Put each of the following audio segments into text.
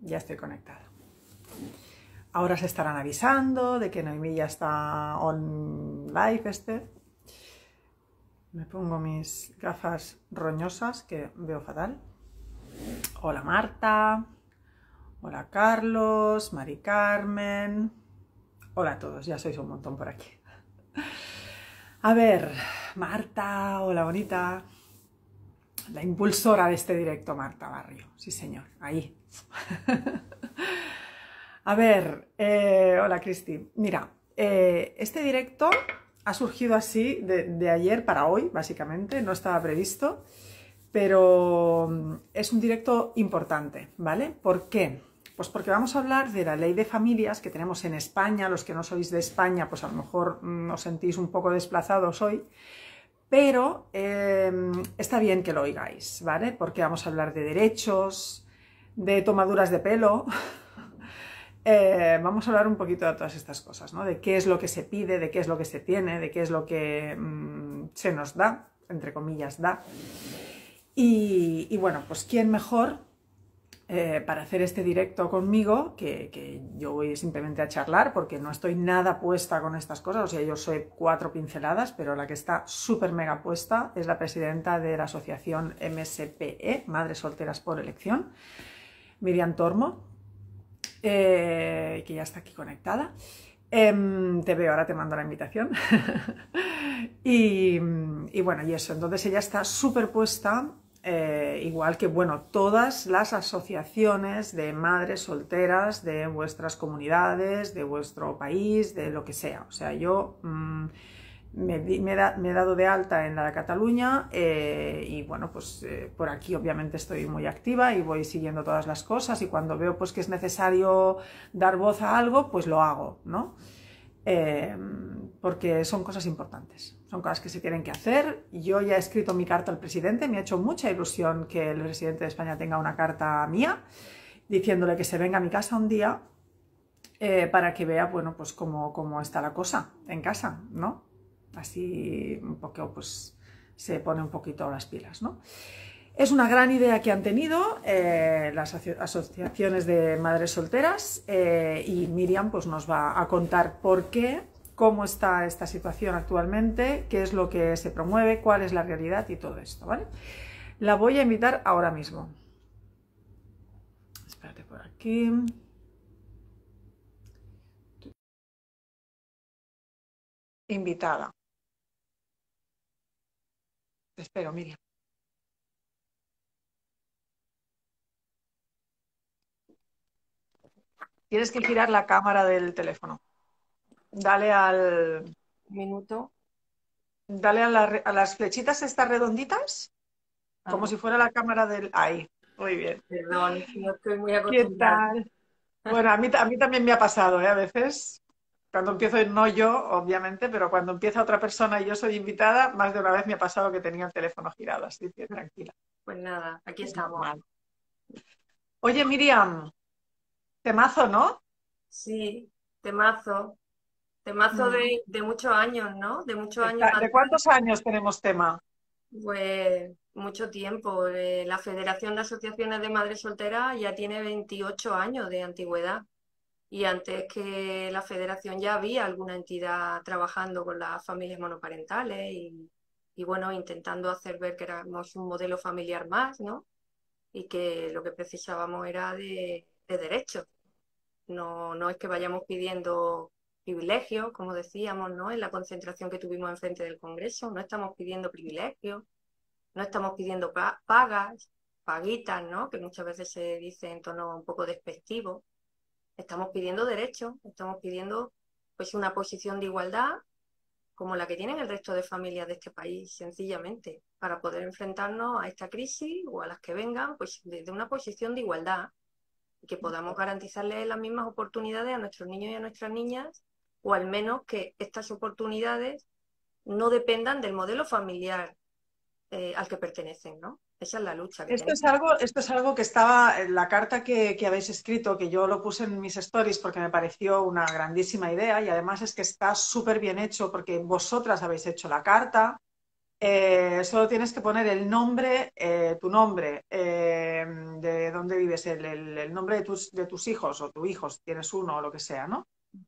Ya estoy conectada. Ahora se estarán avisando de que Noemí ya está on live Me pongo mis gafas roñosas que veo fatal. Hola Marta. Hola Carlos, Mari Carmen. Hola a todos, ya sois un montón por aquí. A ver, Marta, hola bonita. La impulsora de este directo, Marta Barrio. Sí, señor, ahí. A ver, hola Cristi. Mira, este directo ha surgido así de ayer para hoy, básicamente, no estaba previsto, pero es un directo importante, ¿vale? ¿Por qué? Pues porque vamos a hablar de la ley de familias que tenemos en España. Los que no sois de España, pues a lo mejor os sentís un poco desplazados hoy, pero está bien que lo oigáis, ¿vale? Porque vamos a hablar de derechos, de tomaduras de pelo. Vamos a hablar un poquito de todas estas cosas, ¿no? De qué es lo que se pide, de qué es lo que se tiene, de qué es lo que se nos da, entre comillas, da. Y bueno, pues quién mejor para hacer este directo conmigo, que yo voy simplemente a charlar porque no estoy nada puesta con estas cosas. O sea, yo soy 4 pinceladas, pero la que está súper mega puesta es la presidenta de la asociación MSPE, Madres Solteras por Elección, Miriam Tormo, que ya está aquí conectada. Te veo, ahora te mando la invitación. y bueno, y eso, entonces ella está súper puesta, igual que, bueno, todas las asociaciones de madres solteras de vuestras comunidades, de vuestro país, de lo que sea. O sea, yo me he dado de alta en la de Cataluña y bueno, pues por aquí obviamente estoy muy activa y voy siguiendo todas las cosas, y cuando veo pues que es necesario dar voz a algo, pues lo hago, ¿no? Porque son cosas importantes, son cosas que se tienen que hacer. Yo ya he escrito mi carta al presidente, me ha hecho mucha ilusión que el presidente de España tenga una carta mía diciéndole que se venga a mi casa un día para que vea, bueno, pues cómo está la cosa en casa, ¿no? Así un poco, pues se pone un poquito las pilas, ¿no? Es una gran idea que han tenido las asociaciones de madres solteras, y Miriam pues nos va a contar por qué, cómo está esta situación actualmente, qué es lo que se promueve, cuál es la realidad y todo esto, ¿vale? La voy a invitar ahora mismo. Espérate por aquí. Invitada. Te espero, Miriam. Tienes que girar la cámara del teléfono. Dale al... Minuto. Dale a las flechitas estas redonditas, como si fuera la cámara del... Ahí, muy bien. Perdón, no estoy muy ¿Qué acostumbrada. tal? Bueno, a mí también me ha pasado, ¿eh? A veces, cuando empiezo, no yo, obviamente, pero cuando empieza otra persona y yo soy invitada, más de una vez me ha pasado que tenía el teléfono girado, así que tranquila, Pues nada, aquí es estamos. normal. Oye, Miriam, temazo, ¿no? Sí, temazo. Temazo Mm. de muchos años, ¿no? De muchos años ¿De atrás, cuántos años tenemos tema? pues mucho tiempo. La Federación de Asociaciones de Madres Solteras ya tiene 28 años de antigüedad. Y antes que la federación ya había alguna entidad trabajando con las familias monoparentales y bueno, intentando hacer ver que éramos un modelo familiar más, ¿no? Y que lo que precisábamos era de derechos. No, no es que vayamos pidiendo privilegios, como decíamos, ¿no? En la concentración que tuvimos enfrente del Congreso, no estamos pidiendo privilegios, no estamos pidiendo pagas, paguitas, ¿no? Que muchas veces se dice en tono un poco despectivo. Estamos pidiendo derechos, estamos pidiendo pues una posición de igualdad como la que tienen el resto de familias de este país, sencillamente, para poder enfrentarnos a esta crisis o a las que vengan, pues desde una posición de igualdad, y que podamos garantizarles las mismas oportunidades a nuestros niños y a nuestras niñas, o al menos que estas oportunidades no dependan del modelo familiar al que pertenecen, ¿no? Esa es la lucha que tenemos. Esto es algo que estaba en la carta que habéis escrito, que yo lo puse en mis stories porque me pareció una grandísima idea, y además es que está súper bien hecho porque vosotras habéis hecho la carta, Solo tienes que poner el nombre, tu nombre, de dónde vives, el nombre de tus hijos o tu hijo, si tienes uno o lo que sea, ¿no?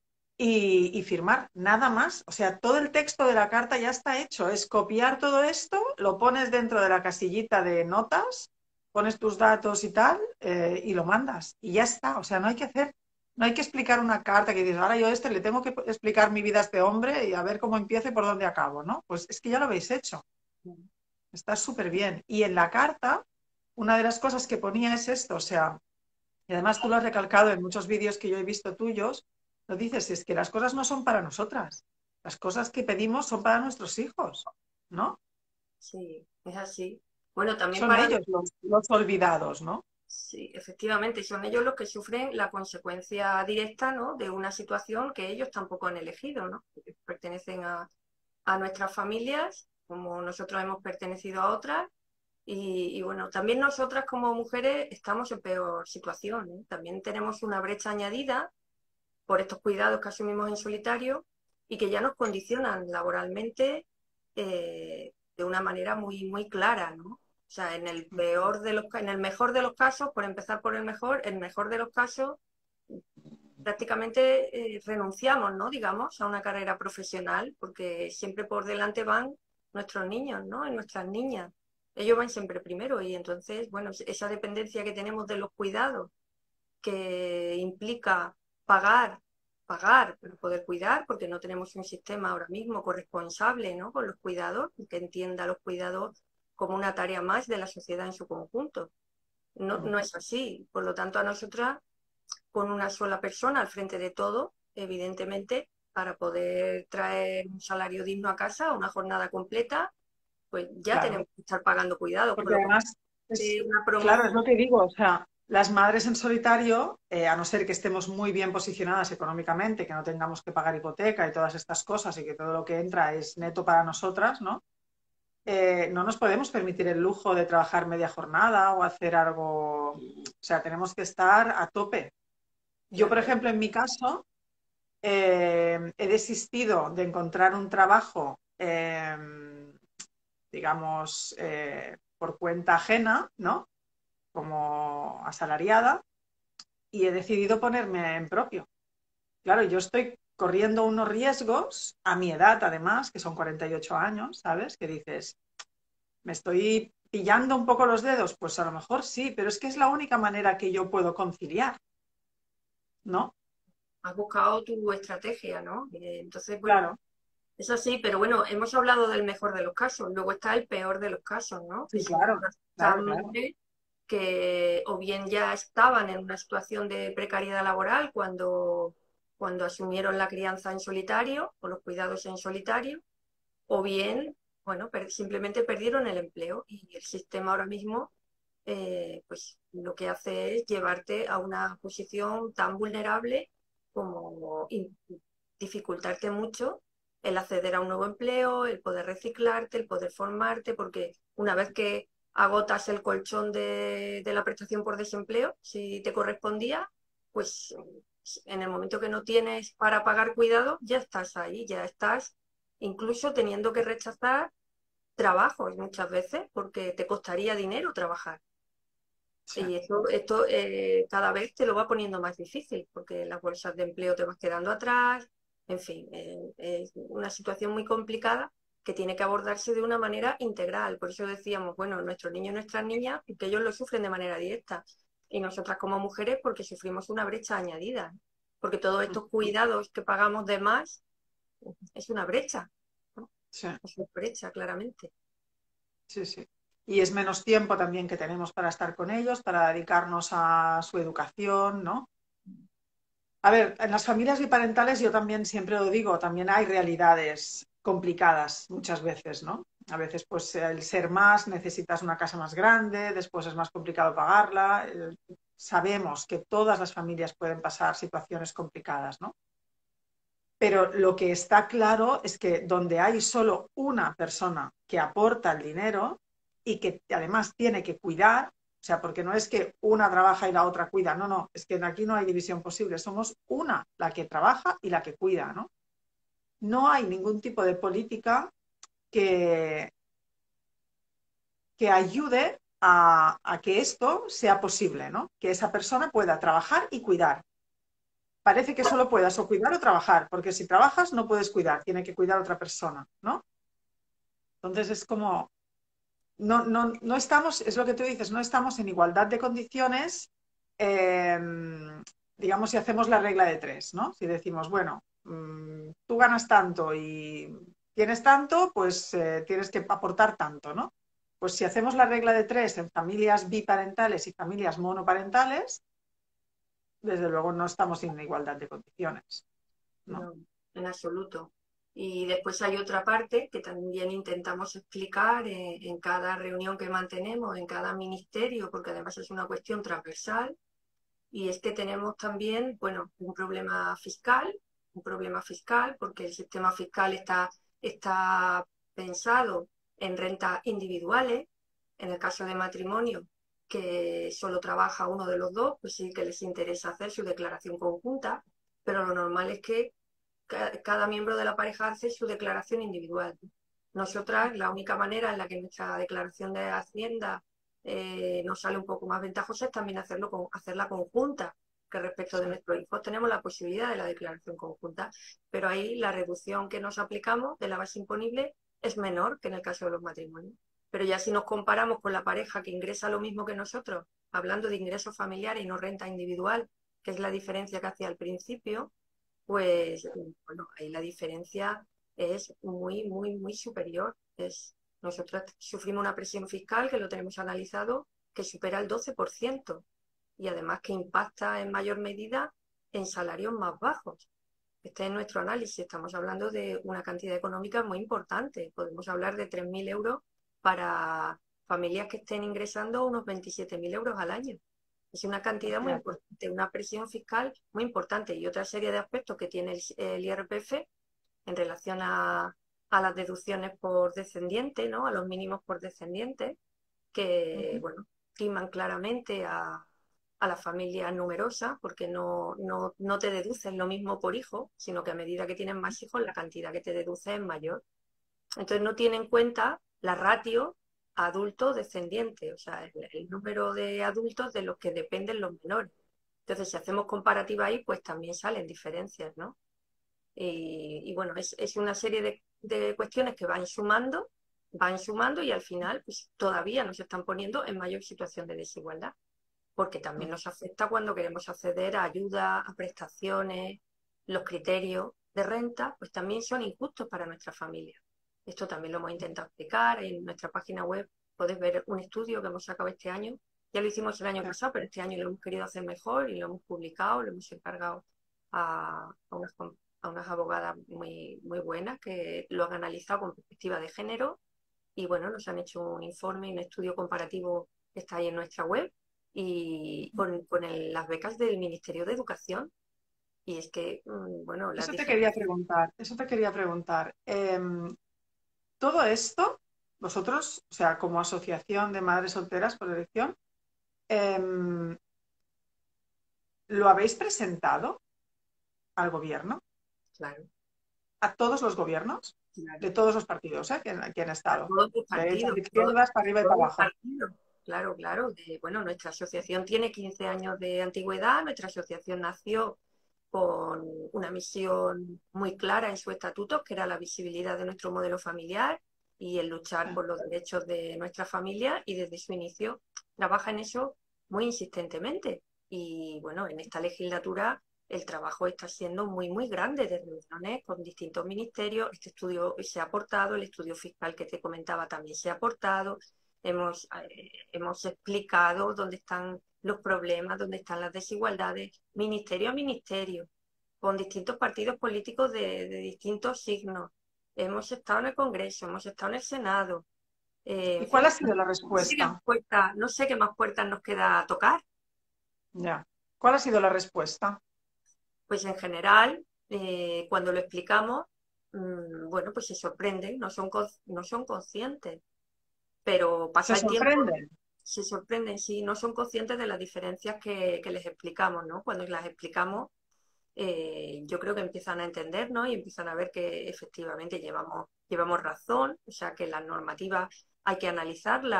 Y firmar, nada más. O sea, todo el texto de la carta ya está hecho. Es copiar todo esto, lo pones dentro de la casillita de notas, pones tus datos y tal, y lo mandas. Y ya está. O sea, no hay que hacer, no hay que explicar una carta que dices, ahora yo a este le tengo que explicar mi vida a este hombre y a ver cómo empieza y por dónde acabo, ¿no? Pues es que ya lo habéis hecho. Está súper bien. Y en la carta, una de las cosas que ponía es esto, o sea, y además tú lo has recalcado en muchos vídeos que yo he visto tuyos, lo dices, es que las cosas no son para nosotras, las cosas que pedimos son para nuestros hijos, ¿no? Sí, es así. Bueno, también Son para ellos los olvidados, ¿no? sí, efectivamente, son ellos los que sufren la consecuencia directa, ¿no? De una situación que ellos tampoco han elegido, ¿no? Porque pertenecen a nuestras familias, como nosotros hemos pertenecido a otras, y bueno, también nosotras como mujeres estamos en peor situación, ¿eh? También tenemos una brecha añadida por estos cuidados que asumimos en solitario y que ya nos condicionan laboralmente de una manera muy, muy clara, ¿no? O sea, en el peor de los, en el mejor de los casos, por empezar por el mejor de los casos, prácticamente renunciamos, ¿no? Digamos, a una carrera profesional, porque siempre por delante van nuestros niños, ¿no? Y nuestras niñas. Ellos van siempre primero y entonces, bueno, esa dependencia que tenemos de los cuidados, que implica pagar, pagar para poder cuidar, porque no tenemos un sistema ahora mismo corresponsable, ¿no? Con los cuidados, que entienda los cuidados como una tarea más de la sociedad en su conjunto. No, no es así. Por lo tanto, a nosotras con una sola persona al frente de todo, evidentemente, para poder traer un salario digno a casa, una jornada completa, pues ya Claro, tenemos que estar pagando cuidados, con porque lo cual además, una claro, es promoción. lo que digo, o sea, las madres en solitario, a no ser que estemos muy bien posicionadas económicamente, que no tengamos que pagar hipoteca y todas estas cosas y que todo lo que entra es neto para nosotras, ¿no? No nos podemos permitir el lujo de trabajar media jornada o hacer algo, o sea, tenemos que estar a tope. Yo, por Claro, ejemplo, en mi caso, he desistido de encontrar un trabajo, digamos, por cuenta ajena, ¿no? Como asalariada, y he decidido ponerme en propio. Claro, yo estoy corriendo unos riesgos a mi edad, además, que son 48 años, ¿sabes? Que dices, ¿me estoy pillando un poco los dedos? Pues a lo mejor sí, pero es que es la única manera que yo puedo conciliar, ¿no? has buscado tu estrategia, ¿no? Entonces, bueno, Claro, es así, pero bueno, hemos hablado del mejor de los casos, luego está el peor de los casos, ¿no? Que sí, son claro, estas claro, claro. mujeres que o bien ya estaban en una situación de precariedad laboral cuando asumieron la crianza en solitario o los cuidados en solitario, o bien, bueno, simplemente perdieron el empleo y el sistema ahora mismo, pues lo que hace es llevarte a una posición tan vulnerable como dificultarte mucho el acceder a un nuevo empleo, el poder reciclarte, el poder formarte, porque una vez que agotas el colchón de la prestación por desempleo, si te correspondía, pues en el momento que no tienes para pagar cuidado, ya estás ahí, ya estás incluso teniendo que rechazar trabajos muchas veces porque te costaría dinero trabajar. Sí, Y esto cada vez te lo va poniendo más difícil porque las bolsas de empleo te vas quedando atrás. En fin, es una situación muy complicada que tiene que abordarse de una manera integral. Por eso decíamos, bueno, nuestros niños y nuestras niñas, que ellos lo sufren de manera directa. Y nosotras como mujeres porque sufrimos una brecha añadida. Porque todos estos cuidados que pagamos de más es una brecha, ¿no? sí, Es una brecha, claramente. sí, sí. Y es menos tiempo también que tenemos para estar con ellos, para dedicarnos a su educación, ¿no? A ver, en las familias biparentales yo también siempre lo digo, también hay realidades complicadas muchas veces, ¿no? A veces, pues, el ser más, necesitas una casa más grande, después es más complicado pagarla. Sabemos que todas las familias pueden pasar situaciones complicadas, ¿no? Pero lo que está claro es que donde hay solo una persona que aporta el dinero y que además tiene que cuidar, o sea, porque no es que una trabaja y la otra cuida, no, no, es que aquí no hay división posible, somos una la que trabaja y la que cuida, ¿no? No hay ningún tipo de política que, que ayude a que esto sea posible, ¿no? Que esa persona pueda trabajar y cuidar. Parece que solo puedas o cuidar o trabajar, porque si trabajas no puedes cuidar, tiene que cuidar otra persona, ¿no? Entonces es como, no estamos, es lo que tú dices, no estamos en igualdad de condiciones, eh, digamos, si hacemos la regla de tres, ¿no? Si decimos, bueno, tú ganas tanto y tienes tanto, pues tienes que aportar tanto, ¿no? Pues si hacemos la regla de tres en familias biparentales y familias monoparentales, desde luego no estamos en igualdad de condiciones, ¿no? No, en absoluto. Y después hay otra parte que también intentamos explicar en cada reunión que mantenemos, en cada ministerio, porque además es una cuestión transversal, y es que tenemos también, bueno, un problema fiscal, porque el sistema fiscal está pensado en rentas individuales. En el caso de matrimonio, que solo trabaja uno de los dos, pues sí que les interesa hacer su declaración conjunta, pero lo normal es que cada miembro de la pareja hace su declaración individual. Nosotras, la única manera en la que nuestra declaración de Hacienda nos sale un poco más ventajosa es también hacerla conjunta, que respecto de nuestros hijos tenemos la posibilidad de la declaración conjunta, pero ahí la reducción que nos aplicamos de la base imponible es menor que en el caso de los matrimonios. Pero ya si nos comparamos con la pareja que ingresa lo mismo que nosotros, hablando de ingresos familiares y no renta individual, que es la diferencia que hacía al principio, pues bueno, ahí la diferencia es muy, muy, muy superior. Nosotros sufrimos una presión fiscal que lo tenemos analizado que supera el 12% y además que impacta en mayor medida en salarios más bajos. Este es nuestro análisis. Estamos hablando de una cantidad económica muy importante. Podemos hablar de 3.000 euros para familias que estén ingresando unos 27.000 euros al año. Es una cantidad muy importante, una presión fiscal muy importante y otra serie de aspectos que tiene el IRPF en relación a las deducciones por descendiente, ¿no? A los mínimos por descendiente, que, bueno, priman claramente a las familias numerosas porque no te deducen lo mismo por hijo, sino que a medida que tienes más hijos, la cantidad que te deduce es mayor. Entonces no tiene en cuenta la ratio adulto-descendiente, o sea, el número de adultos de los que dependen los menores. Entonces, si hacemos comparativa ahí, pues también salen diferencias, ¿no? Y bueno, es una serie de cuestiones que van sumando y al final, pues todavía nos están poniendo en mayor situación de desigualdad, porque también nos afecta cuando queremos acceder a ayuda, a prestaciones, los criterios de renta, pues también son injustos para nuestra familia. Esto también lo hemos intentado explicar. En nuestra página web podéis ver un estudio que hemos sacado este año. Ya lo hicimos el año pasado, pero este año lo hemos querido hacer mejor y lo hemos publicado, lo hemos encargado a unas abogadas muy, muy buenas que lo han analizado con perspectiva de género y bueno, nos han hecho un informe y un estudio comparativo que está ahí en nuestra web y las becas del Ministerio de Educación. Y es que, bueno, las Eso te quería diferencias. preguntar, eso te quería preguntar. Todo esto, vosotros, o sea, como asociación de madres solteras por elección, em, ¿lo habéis presentado al gobierno? Claro, ¿A todos los gobiernos? claro. De todos los partidos, que han A estado. todos los Derechas, partidos, izquierdas, para arriba y todos para los abajo. partidos. Claro, claro. Bueno, nuestra asociación tiene 15 años de antigüedad. Nuestra asociación nació con una misión muy clara en su estatuto, que era la visibilidad de nuestro modelo familiar y el luchar por los derechos de nuestra familia, y desde su inicio trabaja en eso muy insistentemente. Y bueno, en esta legislatura el trabajo está siendo muy, muy grande, de reuniones con distintos ministerios. Este estudio se ha aportado, el estudio fiscal que te comentaba también se ha aportado. Hemos explicado dónde están los problemas, dónde están las desigualdades, ministerio a ministerio, con distintos partidos políticos de distintos signos. Hemos estado en el Congreso, hemos estado en el Senado. ¿Y En cuál fin, ha sido la respuesta? no sé qué más puertas nos queda tocar. Ya. ¿Cuál ha sido la respuesta? Pues en general, cuando lo explicamos, bueno, pues se sorprenden, no son conscientes, pero ¿Se pasa el tiempo, sorprenden? se sorprenden, sí, no son conscientes de las diferencias que les explicamos, ¿no? Cuando las explicamos, yo creo que empiezan a entender, ¿no? Y empiezan a ver que efectivamente llevamos razón, o sea, que las normativas hay que analizarlas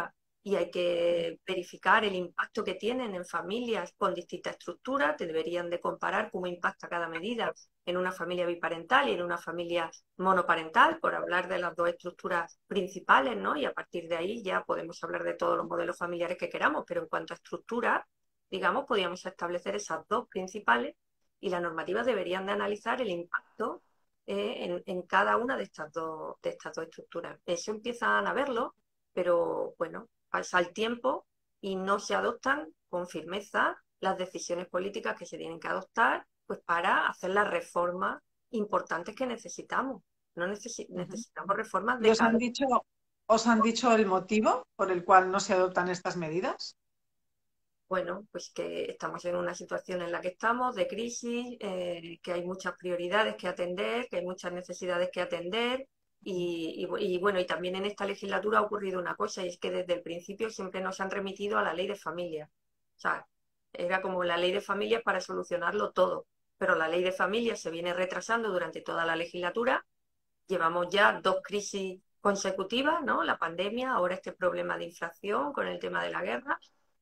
y hay que verificar el impacto que tienen en familias con distintas estructuras. Te deberían de comparar cómo impacta cada medida en una familia biparental y en una familia monoparental, por hablar de las dos estructuras principales, ¿no? Y a partir de ahí ya podemos hablar de todos los modelos familiares que queramos, pero en cuanto a estructuras, digamos, podríamos establecer esas dos principales y las normativas deberían de analizar el impacto en cada una de estas dos estructuras. Eso empiezan a verlo, pero bueno, pasa el tiempo y no se adoptan con firmeza las decisiones políticas que se tienen que adoptar pues para hacer las reformas importantes que necesitamos. No necesitamos reformas ¿Y de cada... os han dicho el motivo por el cual no se adoptan estas medidas? Bueno, pues que estamos en una situación en la que estamos, de crisis, que hay muchas prioridades que atender, que hay muchas necesidades que atender. Y bueno, y también en esta legislatura ha ocurrido una cosa, y es que desde el principio siempre nos han remitido a la ley de familia. O sea, era como la ley de familia para solucionarlo todo. Pero la ley de familia se viene retrasando durante toda la legislatura. Llevamos ya 2 crisis consecutivas, ¿no? La pandemia, ahora este problema de inflación con el tema de la guerra,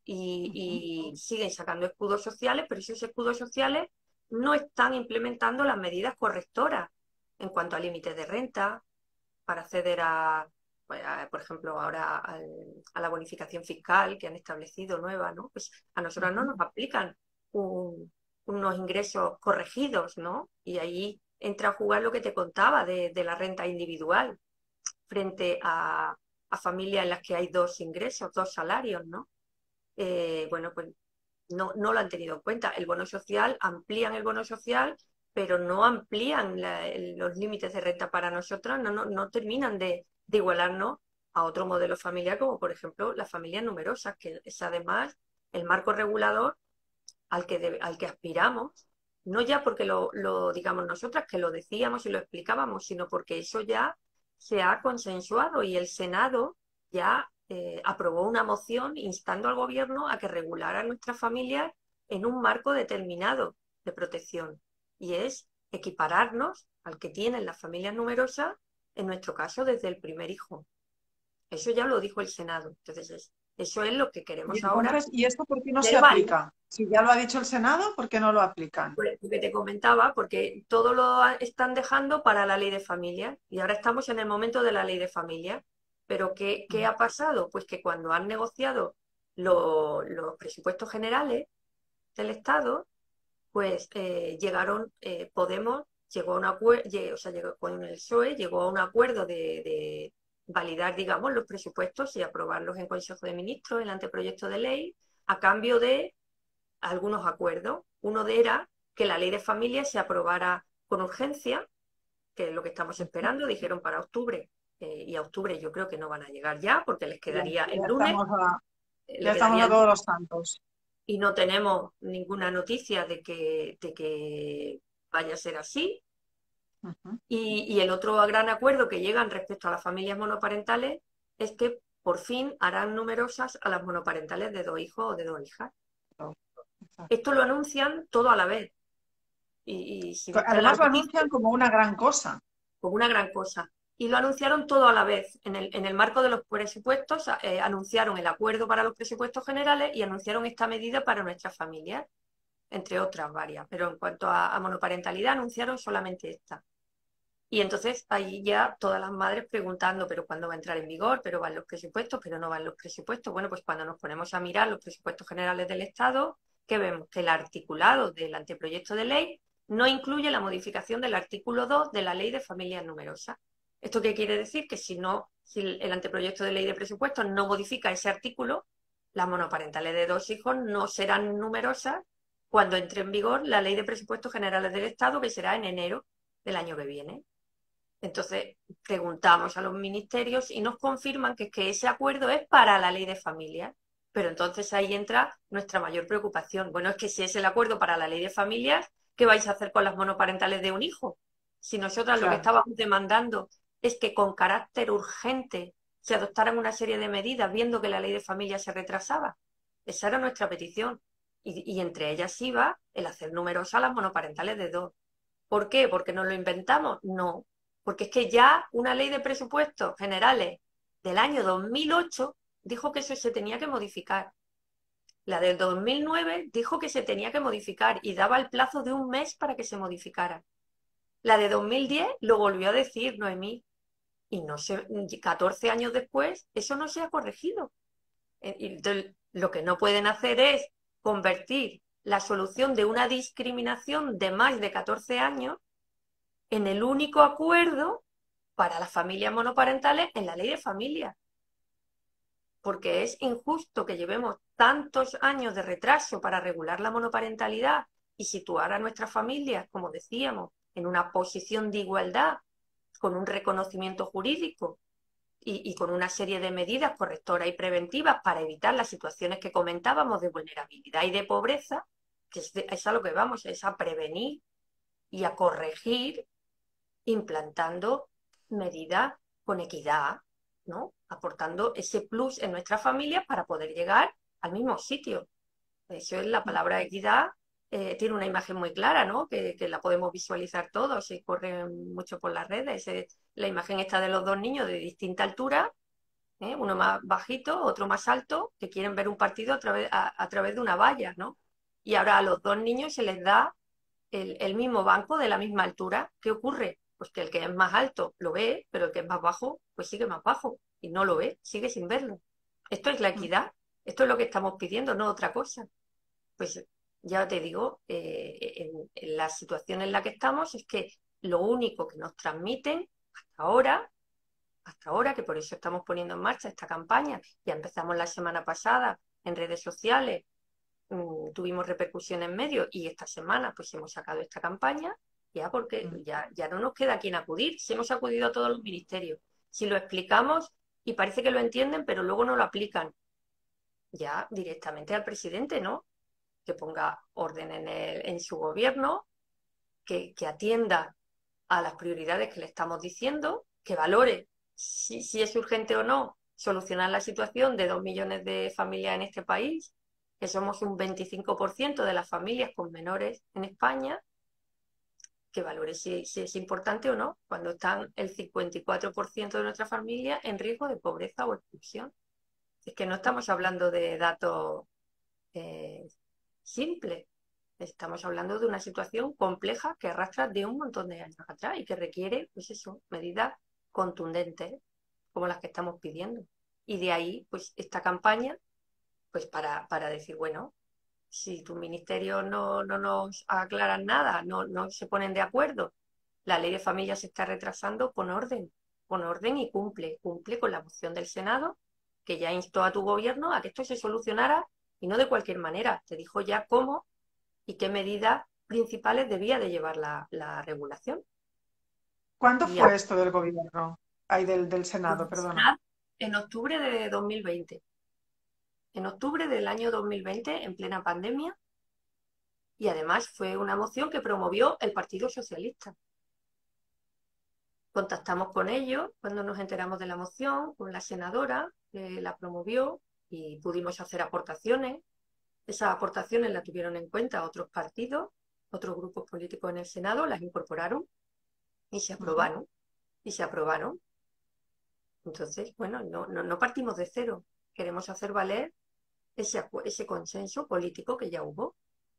y siguen sacando escudos sociales, pero esos escudos sociales no están implementando las medidas correctoras en cuanto a límites de renta para acceder pues, por ejemplo, ahora a la bonificación fiscal que han establecido nueva, ¿no? Pues a nosotros no nos aplican unos ingresos corregidos, ¿no? Y ahí entra a jugar lo que te contaba de la renta individual frente a familias en las que hay 2 ingresos, 2 salarios, ¿no? Bueno, pues no lo han tenido en cuenta. El bono social, amplían el bono social, pero no amplían los límites de renta para nosotros, no terminan de igualarnos a otro modelo familiar, como por ejemplo las familias numerosas, que es además el marco regulador al que aspiramos, no ya porque lo digamos nosotras, que lo decíamos y lo explicábamos, sino porque eso ya se ha consensuado y el Senado ya aprobó una moción instando al gobierno a que regulara a nuestras familias en un marco determinado de protección, y es equipararnos al que tienen las familias numerosas, en nuestro caso desde el primer hijo. Eso ya lo dijo el Senado. Entonces, eso es lo que Y queremos ahora. entonces, ¿y esto por qué no se Pero vale, aplica? Si ya lo ha dicho el Senado, ¿por qué no lo aplican? pues, lo que te comentaba, porque todo lo están dejando para la ley de familia y ahora estamos en el momento de la ley de familia. Pero ¿qué ha pasado? Pues que cuando han negociado los presupuestos generales del Estado, pues Podemos llegó a un acuerdo, o sea, llegó con el PSOE, llegó a un acuerdo de validar, digamos, los presupuestos y aprobarlos en Consejo de Ministros, el anteproyecto de ley, a cambio de algunos acuerdos. Uno de era que la ley de familia se aprobara con urgencia, que es lo que estamos esperando, dijeron para octubre, y a octubre yo creo que no van a llegar ya, porque les Ya, quedaría el ya lunes, ya estamos a todos los santos. y no tenemos ninguna noticia de que vaya a ser así. Ujú. Y el otro gran acuerdo que llegan respecto a las familias monoparentales es que por fin harán numerosas a las monoparentales de 2 hijos o de 2 hijas. Exacto. Esto lo anuncian todo a la vez. Y si buscan la Además lo noticia, anuncian como una gran cosa. como una gran cosa. Y lo anunciaron todo a la vez. En el marco de los presupuestos, anunciaron el acuerdo para los presupuestos generales y anunciaron esta medida para nuestras familias, entre otras varias. Pero en cuanto a monoparentalidad, anunciaron solamente esta. Y entonces ahí ya todas las madres preguntando, pero ¿cuándo va a entrar en vigor? ¿Pero van los presupuestos? ¿Pero no van los presupuestos? Bueno, pues cuando nos ponemos a mirar los presupuestos generales del Estado, ¿qué vemos? Que el articulado del anteproyecto de ley no incluye la modificación del artículo 2 de la Ley de Familias Numerosas. ¿Esto qué quiere decir? Que si el anteproyecto de ley de presupuestos no modifica ese artículo, las monoparentales de 2 hijos no serán numerosas cuando entre en vigor la Ley de Presupuestos Generales del Estado, que será en enero del año que viene. Entonces, preguntamos a los ministerios y nos confirman que ese acuerdo es para la ley de familias. Pero entonces ahí entra nuestra mayor preocupación. Bueno, es que si es el acuerdo para la ley de familias, ¿qué vais a hacer con las monoparentales de un hijo? Si nosotras lo que Claro. estábamos demandando es que con carácter urgente se adoptaran una serie de medidas viendo que la ley de familias se retrasaba. Esa era nuestra petición. Y entre ellas iba el hacer numerosas las monoparentales de 2. ¿Por qué? ¿Porque nos lo inventamos? No, porque es que ya una ley de presupuestos generales del año 2008 dijo que eso se tenía que modificar. La del 2009 dijo que se tenía que modificar y daba el plazo de un mes para que se modificara. La de 2010 lo volvió a decir Noemí y no se, 14 años después eso no se ha corregido. Y lo que no pueden hacer es convertir la solución de una discriminación de más de 14 años en el único acuerdo para las familias monoparentales en la ley de familia. Porque es injusto que llevemos tantos años de retraso para regular la monoparentalidad y situar a nuestras familias, como decíamos, en una posición de igualdad, con un reconocimiento jurídico y con una serie de medidas correctoras y preventivas para evitar las situaciones que comentábamos de vulnerabilidad y de pobreza, que es a lo que vamos, es a prevenir y a corregir implantando medidas con equidad, ¿no? Aportando ese plus en nuestras familias para poder llegar al mismo sitio. Eso es la palabra equidad, tiene una imagen muy clara, ¿no? Que la podemos visualizar todos y corre mucho por las redes. La imagen está de los dos niños de distinta altura, uno más bajito, otro más alto, que quieren ver un partido a través de una valla, ¿no? Y ahora a los dos niños se les da el mismo banco de la misma altura. ¿Qué ocurre? Pues que el que es más alto lo ve, pero el que es más bajo, pues sigue más bajo y no lo ve, sigue sin verlo. Esto es la equidad, esto es lo que estamos pidiendo, no otra cosa. Pues ya te digo, en la situación en la que estamos es que lo único que nos transmiten hasta ahora, que por eso estamos poniendo en marcha esta campaña, ya empezamos la semana pasada en redes sociales, tuvimos repercusión en medio y esta semana pues hemos sacado esta campaña ya porque ya no nos queda a quién acudir, si hemos acudido a todos los ministerios, si lo explicamos y parece que lo entienden pero luego no lo aplican, ya directamente al presidente, ¿no? Que ponga orden en su gobierno, que atienda a las prioridades que le estamos diciendo, que valore si es urgente o no solucionar la situación de 2 millones de familias en este país, que somos un 25% de las familias con menores en España, que valore si es importante o no, cuando están el 54% de nuestras familias en riesgo de pobreza o exclusión. Es que no estamos hablando de datos eh, simples, estamos hablando de una situación compleja que arrastra de un montón de años atrás y que requiere, pues eso, medidas contundentes como las que estamos pidiendo. Y de ahí, pues, esta campaña, pues para decir, bueno, si tu ministerio no nos aclaran nada, no se ponen de acuerdo, la ley de familia se está retrasando, pon orden y cumple con la moción del Senado, que ya instó a tu gobierno a que esto se solucionara y no de cualquier manera, te dijo ya cómo y qué medidas principales debía de llevar la regulación. ¿Cuándo Y a- fue esto del gobierno? Ay, del Senado, perdona. en octubre de 2020, en octubre del año 2020, en plena pandemia, y además fue una moción que promovió el Partido Socialista. Contactamos con ellos cuando nos enteramos de la moción, con la senadora que la promovió y pudimos hacer aportaciones. Esas aportaciones las tuvieron en cuenta otros partidos, otros grupos políticos en el Senado, las incorporaron y se aprobaron. Y se aprobaron. Entonces, bueno, no partimos de cero. Queremos hacer valer ese consenso político que ya hubo.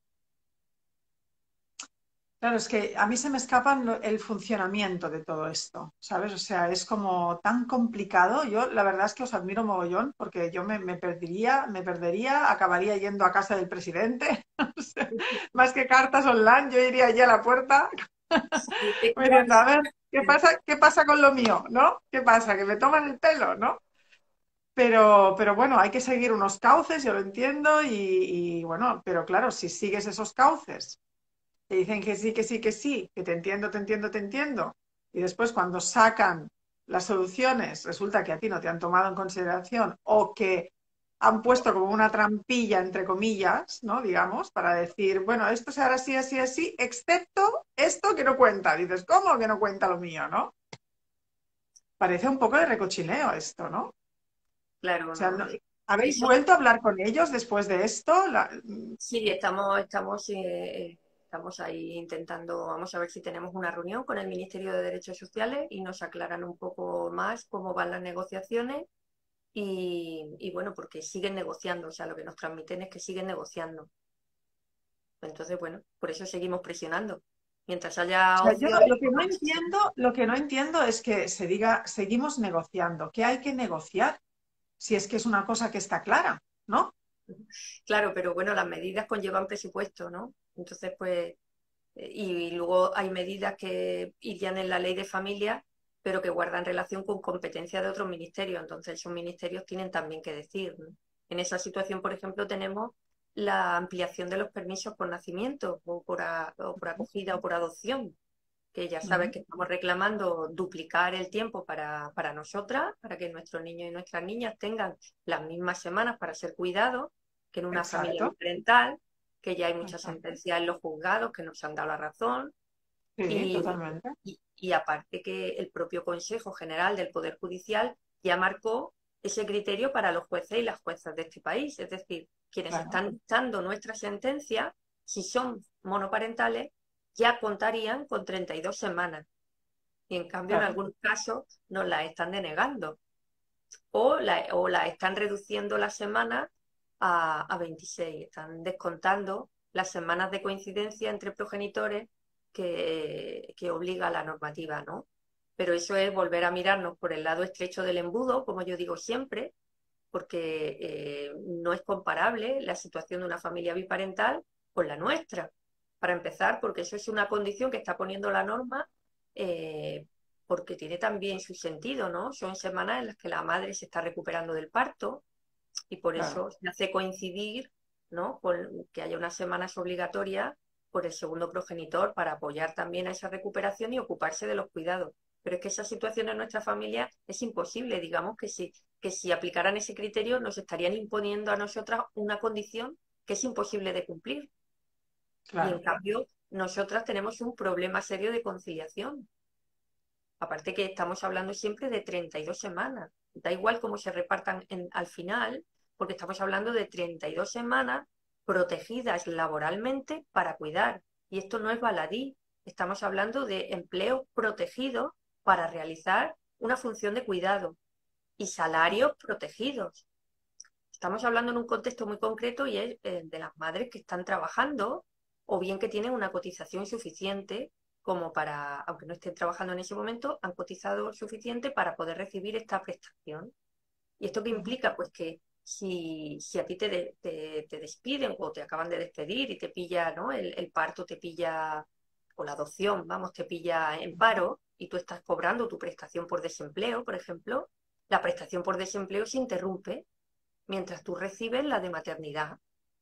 Claro, es que a mí se me escapa el funcionamiento de todo esto, ¿sabes? O sea, es como tan complicado. Yo la verdad es que os admiro mogollón porque yo me perdería, acabaría yendo a casa del presidente. O sea, más que cartas online, yo iría allí a la puerta Sí, es que diciendo, a ver, ¿qué pasa con lo mío? ¿No? ¿Qué pasa? Que me toman el pelo, ¿no? Pero bueno, hay que seguir unos cauces, yo lo entiendo, y bueno, pero claro, si sigues esos cauces te dicen que sí, que sí, que sí, que te entiendo, te entiendo, te entiendo. Y después cuando sacan las soluciones, resulta que a ti no te han tomado en consideración o que han puesto como una trampilla, entre comillas, ¿no? Digamos, para decir, bueno, esto se hará así, así, así, excepto esto que no cuenta. Dices, ¿cómo que no cuenta lo mío, no? Parece un poco de recochineo esto, ¿no? O claro, sea, no. ¿habéis Eso vuelto a hablar con ellos después de esto? sí, estamos ahí intentando, vamos a ver si tenemos una reunión con el Ministerio de Derechos Sociales y nos aclaran un poco más cómo van las negociaciones y bueno, porque siguen negociando, o sea, lo que nos transmiten es que siguen negociando. Entonces, bueno, por eso seguimos presionando. Mientras O haya sea, yo opciones, lo que no entiendo es que se diga, seguimos negociando. ¿Qué hay que negociar? Si es que es una cosa que está clara, ¿no? claro, pero bueno, las medidas conllevan presupuesto, ¿no? Entonces, pues, y luego hay medidas que irían en la ley de familia, pero que guardan relación con competencia de otros ministerios. Entonces, esos ministerios tienen también que decir, ¿no? En esa situación, por ejemplo, tenemos la ampliación de los permisos por nacimiento o por acogida o por adopción, que ya sabes Ujú. que estamos reclamando duplicar el tiempo para nosotras, para que nuestros niños y nuestras niñas tengan las mismas semanas para ser cuidados que en una familia Exacto, biparental, que ya hay muchas exacto. sentencias en los juzgados que nos han dado la razón, Sí, y, totalmente. y aparte que el propio Consejo General del Poder Judicial ya marcó ese criterio para los jueces y las juezas de este país, es decir, quienes Claro, están dictando nuestra sentencia, si son monoparentales, ya contarían con 32 semanas. Y en cambio, en claro, algunos casos, nos la están denegando. O la están reduciendo las semanas a 26. Están descontando las semanas de coincidencia entre progenitores que obliga a la normativa, ¿no? Pero eso es volver a mirarnos por el lado estrecho del embudo, como yo digo siempre, porque no es comparable la situación de una familia biparental con la nuestra. Para empezar, porque eso es una condición que está poniendo la norma, eh, porque tiene también su sentido, ¿no? Son semanas en las que la madre se está recuperando del parto y por claro. eso se hace coincidir, ¿no? Con que haya unas semanas obligatorias por el segundo progenitor para apoyar también a esa recuperación y ocuparse de los cuidados. Pero es que esa situación en nuestra familia es imposible, digamos que si aplicaran ese criterio nos estarían imponiendo a nosotras una condición que es imposible de cumplir. Y en Claro. cambio, nosotras tenemos un problema serio de conciliación. Aparte que estamos hablando siempre de 32 semanas. Da igual cómo se repartan al final, porque estamos hablando de 32 semanas protegidas laboralmente para cuidar. Y esto no es baladí. Estamos hablando de empleo protegido para realizar una función de cuidado y salarios protegidos. Estamos hablando en un contexto muy concreto y es de las madres que están trabajando o bien que tienen una cotización suficiente como para, aunque no estén trabajando en ese momento, han cotizado suficiente para poder recibir esta prestación. ¿Y esto qué Ujú. implica? Pues que si a ti te despiden o te acaban de despedir y te pilla, ¿no? El parto te pilla, o la adopción, vamos, te pilla en paro y tú estás cobrando tu prestación por desempleo, por ejemplo, la prestación por desempleo se interrumpe mientras tú recibes la de maternidad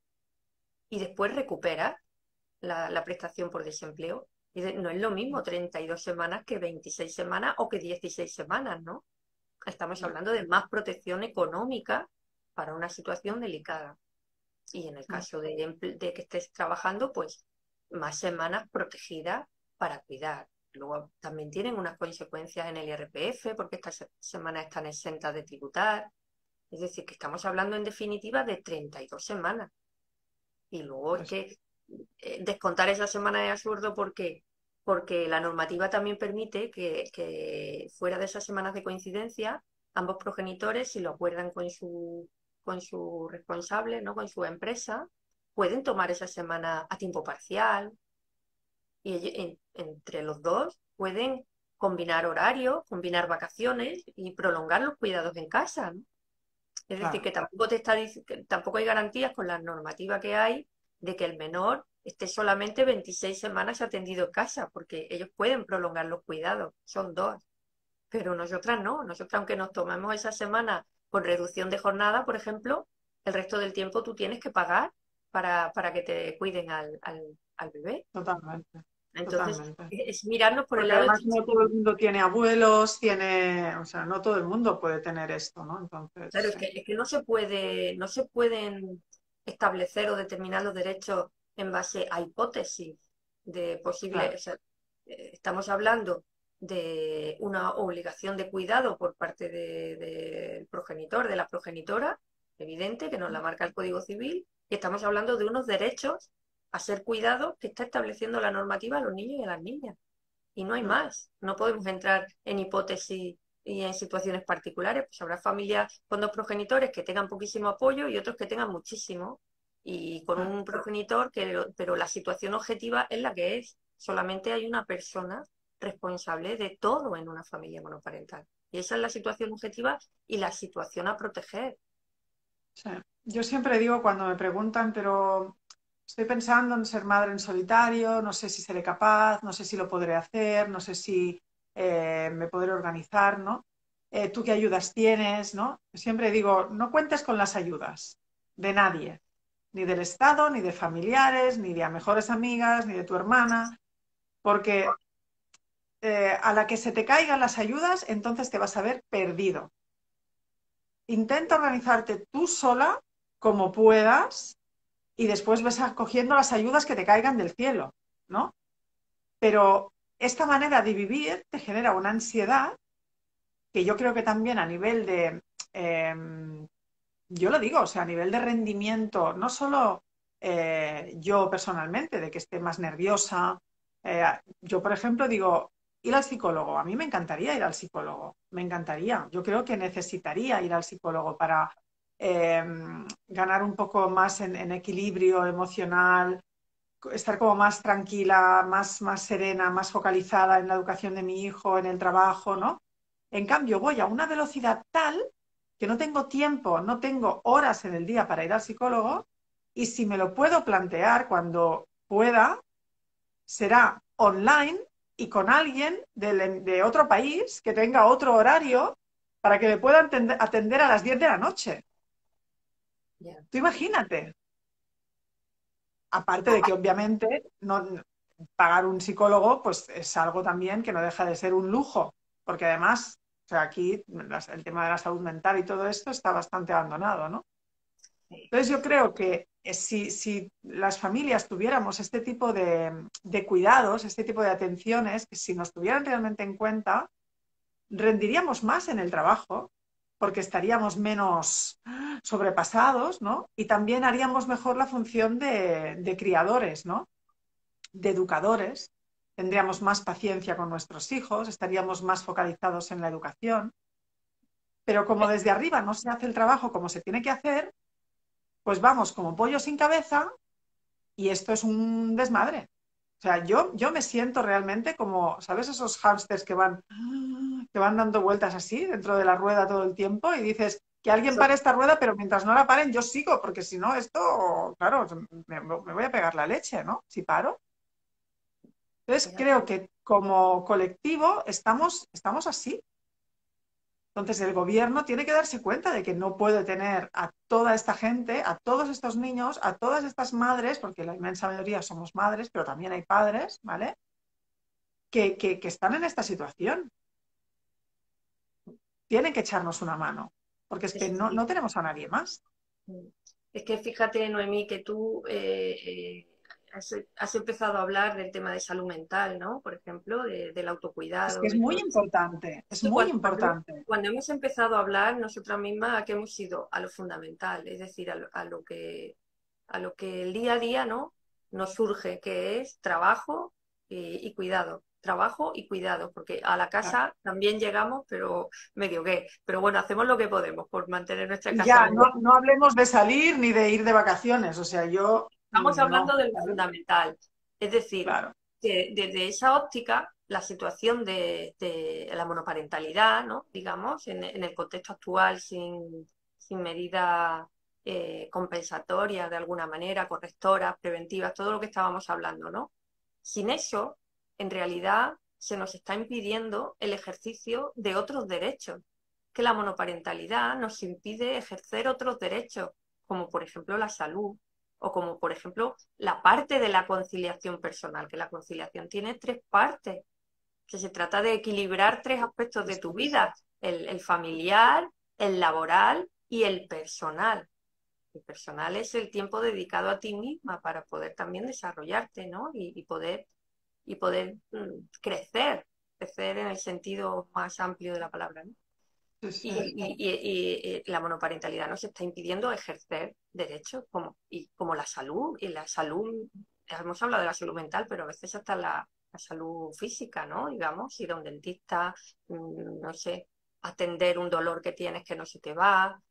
y después recuperas la prestación por desempleo. Y no es lo mismo 32 semanas que 26 semanas o que 16 semanas, ¿no? Estamos No, hablando de más protección económica para una situación delicada. Y en el no. caso de que estés trabajando, pues más semanas protegidas para cuidar. Luego también tienen unas consecuencias en el IRPF porque estas semanas están exentas de tributar. Es decir, que estamos hablando en definitiva de 32 semanas. Y luego es Pues, que descontar esa semana es absurdo porque la normativa también permite que fuera de esas semanas de coincidencia, ambos progenitores, si lo acuerdan con su responsable, ¿no? Con su empresa, pueden tomar esa semana a tiempo parcial y entre los dos pueden combinar horarios, combinar vacaciones y prolongar los cuidados en casa, ¿no? Es decir, claro. que que tampoco hay garantías con la normativa que hay de que el menor esté solamente 26 semanas atendido en casa, porque ellos pueden prolongar los cuidados, son dos, pero nosotras no. Nosotras, aunque nos tomemos esa semana con reducción de jornada, por ejemplo, el resto del tiempo tú tienes que pagar para que te cuiden al bebé. Totalmente, Entonces, totalmente. es mirarnos por el Porque lado además no todo estricto. el mundo tiene abuelos, o sea, no todo el mundo puede tener esto, ¿no? Claro, Entonces, es que no se pueden establecer o determinar los derechos en base a hipótesis de posible, claro. o sea, estamos hablando de una obligación de cuidado por parte del progenitor, de la progenitora, evidente, que nos la marca el Código Civil, y estamos hablando de unos derechos a ser cuidados que está estableciendo la normativa a los niños y a las niñas. Y no hay Mm. más. No podemos entrar en hipótesis y en situaciones particulares. Pues habrá familias con dos progenitores que tengan poquísimo apoyo y otros que tengan muchísimo. Y con un progenitor, pero la situación objetiva es la que es. Solamente hay una persona responsable de todo en una familia monoparental. Y esa es la situación objetiva y la situación a proteger. Sí. Yo siempre digo cuando me preguntan, pero estoy pensando en ser madre en solitario, no sé si seré capaz, no sé si lo podré hacer, no sé si me podré organizar, ¿no? ¿Tú qué ayudas tienes, no? Siempre digo, no cuentes con las ayudas de nadie, ni del Estado, ni de familiares, ni de a mejores amigas, ni de tu hermana, porque a la que se te caigan las ayudas, entonces te vas a ver perdido. Intenta organizarte tú sola como puedas y después ves cogiendo las ayudas que te caigan del cielo, ¿no? Pero esta manera de vivir te genera una ansiedad que yo creo que también a nivel de, eh, yo lo digo, o sea, a nivel de rendimiento, no solo yo personalmente, de que esté más nerviosa, yo por ejemplo digo, ir al psicólogo, a mí me encantaría ir al psicólogo, me encantaría, yo creo que necesitaría ir al psicólogo para eh, ganar un poco más en equilibrio emocional, estar como más tranquila, más serena, más focalizada en la educación de mi hijo, en el trabajo, ¿no? En cambio, voy a una velocidad tal que no tengo tiempo, no tengo horas en el día para ir al psicólogo y si me lo puedo plantear cuando pueda, será online y con alguien de otro país que tenga otro horario para que me pueda atender a las 10 de la noche. Ya. Tú imagínate. Aparte de que obviamente no, pagar un psicólogo pues es algo también que no deja de ser un lujo, porque además, o sea, aquí el tema de la salud mental y todo esto está bastante abandonado, ¿no? Sí. Entonces yo creo que si las familias tuviéramos este tipo de cuidados, este tipo de atenciones, que si nos tuvieran realmente en cuenta, rendiríamos más en el trabajo, porque estaríamos menos sobrepasados, ¿no? Y también haríamos mejor la función de criadores, ¿no? De educadores, tendríamos más paciencia con nuestros hijos, estaríamos más focalizados en la educación, pero como desde arriba no se hace el trabajo como se tiene que hacer, pues vamos como pollo sin cabeza y esto es un desmadre. O sea, yo me siento realmente como, ¿sabes? Esos hámsters que van dando vueltas así dentro de la rueda todo el tiempo y dices que alguien Eso, pare esta rueda, pero mientras no la paren yo sigo, porque si no esto, claro, me voy a pegar la leche, ¿no? Si paro. Entonces, creo fíjate. que como colectivo estamos así. Entonces, el gobierno tiene que darse cuenta de que no puede tener a toda esta gente, a todos estos niños, a todas estas madres, porque la inmensa mayoría somos madres, pero también hay padres, ¿vale? Que están en esta situación. Tienen que echarnos una mano, porque es que Es no tenemos a nadie más. Es que fíjate, Noemí, que tú has empezado a hablar del tema de salud mental, ¿no? Por ejemplo, del Es que autocuidado es y muy todo eso. importante, Es es que muy cuando, importante. cuando hemos empezado a hablar nosotras mismas, ¿a qué hemos ido? A lo fundamental, es decir, a lo que el día a día, ¿no? Nos surge, que es trabajo y cuidado. Trabajo y cuidado, porque a la Claro. casa también llegamos, pero medio que. Pero bueno, hacemos lo que podemos por mantener nuestra Y casa ya, mejor. no hablemos de salir ni de ir de vacaciones, o sea, yo Estamos no, hablando de lo ¿vale? fundamental. Es decir, Claro. que desde esa óptica, la situación de la monoparentalidad, ¿no? Digamos, en el contexto actual, sin medidas compensatorias de alguna manera, correctoras, preventivas, todo lo que estábamos hablando, ¿no? Sin eso, en realidad, se nos está impidiendo el ejercicio de otros derechos, que la monoparentalidad nos impide ejercer otros derechos, como por ejemplo la salud, o como por ejemplo la parte de la conciliación personal, que la conciliación tiene tres partes, que se trata de equilibrar tres aspectos de tu Eso es. vida, el familiar, el laboral y el personal. El personal es el tiempo dedicado a ti misma para poder también desarrollarte, ¿no? Y poder crecer en el sentido más amplio de la palabra, ¿no? Sí, Y, sí. la monoparentalidad nos está impidiendo ejercer derechos como la salud. Y la salud, hemos hablado de la salud mental, pero a veces hasta la salud física, ¿no? Digamos, ir a un dentista, no sé. atender un dolor que tienes que no se te va.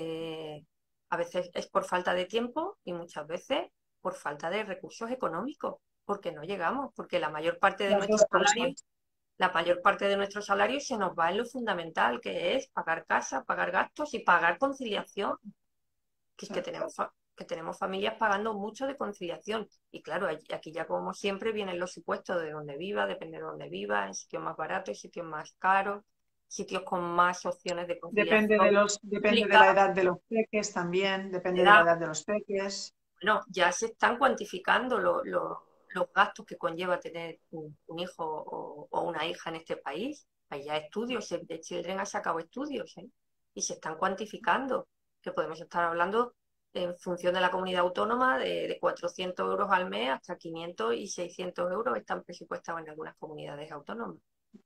A veces es por falta de tiempo y muchas veces por falta de recursos económicos, porque no llegamos, porque Las dos cosas. la mayor parte de nuestro salario se nos va en lo fundamental, que es pagar casa, pagar gastos y pagar conciliación, que es Sí. que tenemos familias pagando mucho de conciliación. Y claro, aquí ya como siempre vienen los supuestos de donde viva, depende de dónde viva, en sitios más baratos, sitios más caros, sitios con más opciones de conciliación Depende de pública, la edad de los peques también, depende de la edad. edad de los peques. Bueno, ya se están cuantificando los gastos que conlleva tener un hijo o una hija en este país. Hay ya estudios, Save the Children ha sacado estudios, ¿eh? Y se están cuantificando, que podemos estar hablando en función de la comunidad autónoma de 400 euros al mes hasta 500 y 600 euros están presupuestados en algunas comunidades autónomas.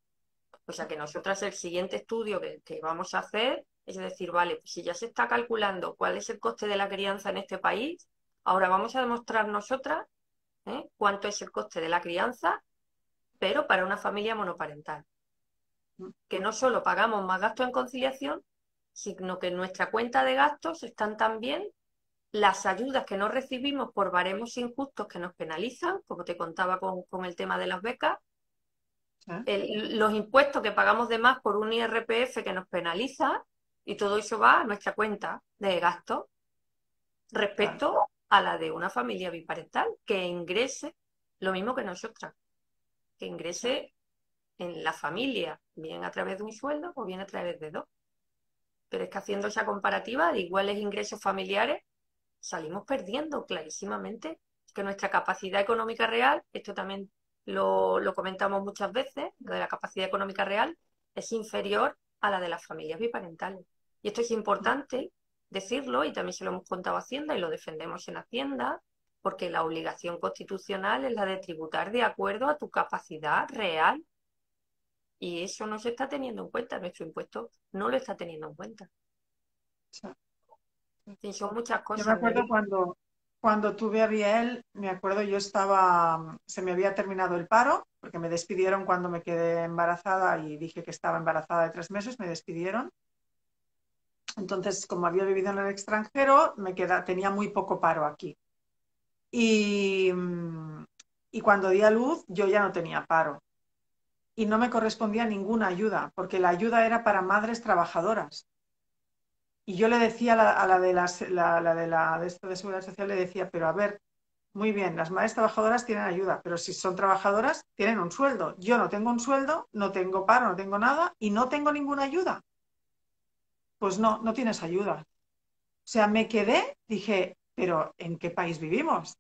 O sea que nosotras el siguiente estudio que vamos a hacer es decir, vale, pues si ya se está calculando cuál es el coste de la crianza en este país, ahora vamos a demostrar nosotras, cuánto es el coste de la crianza, pero para una familia monoparental. Que no solo pagamos más gastos en conciliación, sino que en nuestra cuenta de gastos están también las ayudas que no recibimos por baremos injustos que nos penalizan, como te contaba con el tema de las becas, ¿Eh? los impuestos que pagamos de más por un IRPF que nos penaliza, y todo eso va a nuestra cuenta de gastos Claro. respecto a la de una familia biparental que ingrese lo mismo que nosotras, que Sí. ingrese en la familia, bien a través de un sueldo o bien a través de dos. Pero es que haciendo esa comparativa de iguales ingresos familiares, salimos perdiendo clarísimamente que nuestra capacidad económica real, esto también lo comentamos muchas veces, lo de la capacidad económica real es inferior a la de las familias biparentales. Y esto es importante decirlo y también se lo hemos contado a Hacienda y lo defendemos en Hacienda, porque la obligación constitucional es la de tributar de acuerdo a tu capacidad real y eso no se está teniendo en cuenta, nuestro impuesto no lo está teniendo en cuenta. Sí. Y son muchas Yo me cosas, acuerdo Mary. cuando tuve a Biel, me acuerdo yo estaba, se me había terminado el paro, porque me despidieron cuando me quedé embarazada y dije que estaba embarazada de 3 meses, me despidieron. Entonces, como había vivido en el extranjero, tenía muy poco paro aquí. Y, y cuando di a luz, yo ya no tenía paro. Y no me correspondía ninguna ayuda, porque la ayuda era para madres trabajadoras. Y yo le decía a la de de esto de Seguridad Social, le decía, pero a ver, muy bien, las madres trabajadoras tienen ayuda, pero si son trabajadoras, tienen un sueldo. Yo no tengo un sueldo, no tengo paro, no tengo nada y no tengo ninguna ayuda. Pues no, no tienes ayuda. O sea, me quedé, dije, pero ¿en qué país vivimos?